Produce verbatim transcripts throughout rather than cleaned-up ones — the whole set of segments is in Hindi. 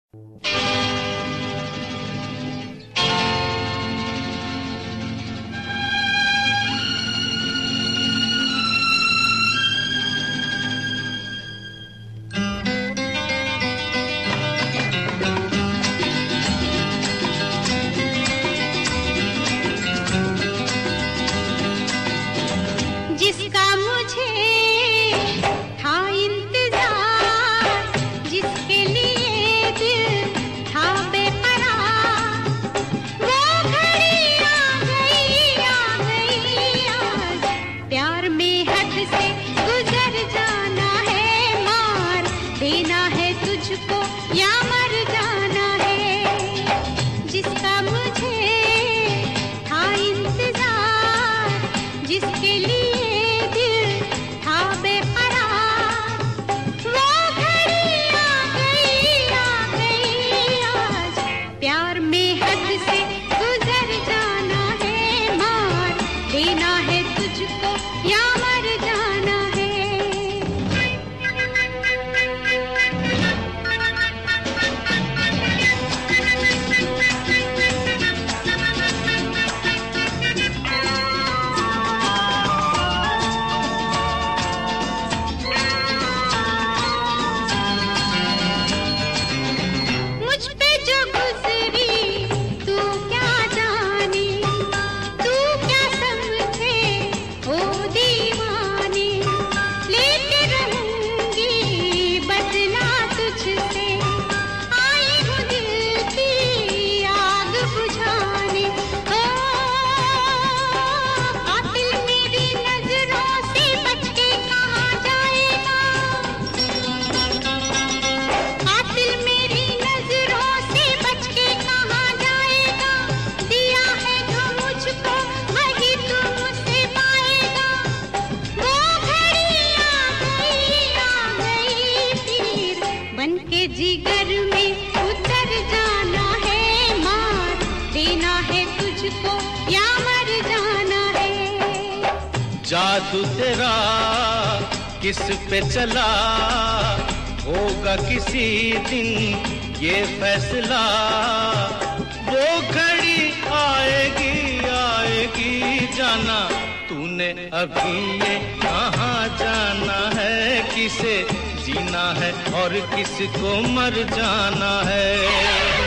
जादू तेरा किस पे चला होगा किसी दिन ये फैसला। वो घड़ी आएगी आएगी जाना, तूने अभी ये कहाँ जाना है। किसे जीना है और किसको मर जाना है।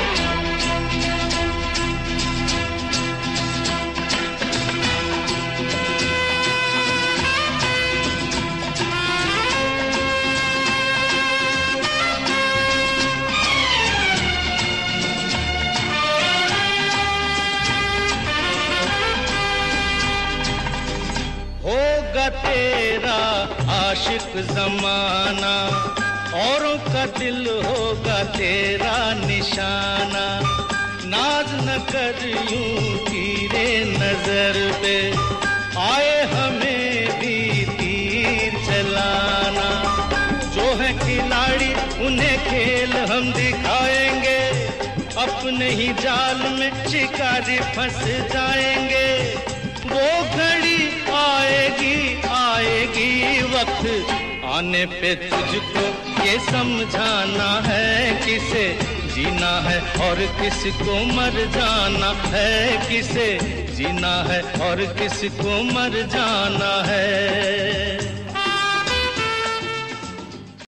होगा तेरा आशिक जमाना, औरों का दिल होगा तेरा निशाना। नाज न कर यूं तीरे नजर पे, आए हमें भी तीर चलाना। जो है खिलाड़ी उन्हें खेल हम दिखाएंगे, अपने ही जाल में शिकारी फंस जाएंगे। वो घड़ी आएगी आएगी वक्त आने पे तुझको ये समझाना है। किसे जीना है और किसको मर जाना है। किसे जीना है और किसको मर जाना है।